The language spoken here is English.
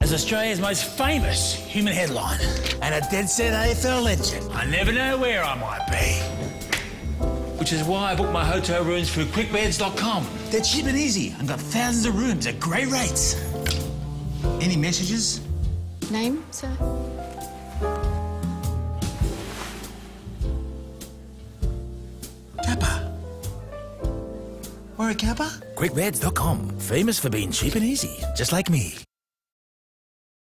as Australia's most famous human headline and a dead-set AFL legend. I never know where I might be. Which is why I book my hotel rooms through Quickbeds.com. They're cheap and easy and got thousands of rooms at great rates. Any messages? Name, sir? Kappa. Warwick Kappa? Quickbeds.com. Famous for being cheap and easy, just like me.